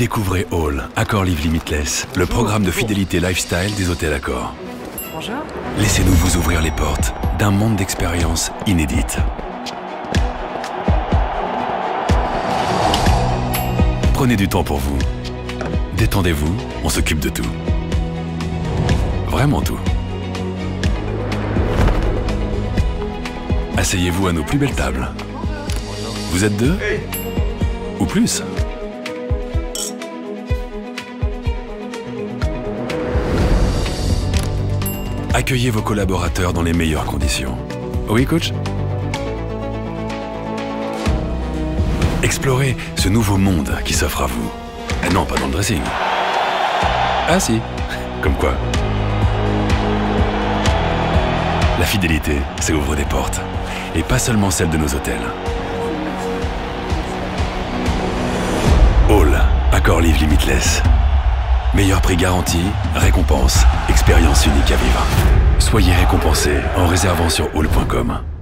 Découvrez All, Accor Live Limitless, le programme de fidélité lifestyle des hôtels Accor. Bonjour. Laissez-nous vous ouvrir les portes d'un monde d'expériences inédites. Prenez du temps pour vous. Détendez-vous, on s'occupe de tout. Vraiment tout. Asseyez-vous à nos plus belles tables. Vous êtes deux? Ou plus? Accueillez vos collaborateurs dans les meilleures conditions. Oui, coach? Explorez ce nouveau monde qui s'offre à vous. Ah non, pas dans le dressing. Ah si, comme quoi. La fidélité, c'est ouvre des portes. Et pas seulement celles de nos hôtels. All, Accor Live Limitless. Meilleur prix garanti, récompense, expérience unique à vivre. Soyez récompensés en réservant sur all.com.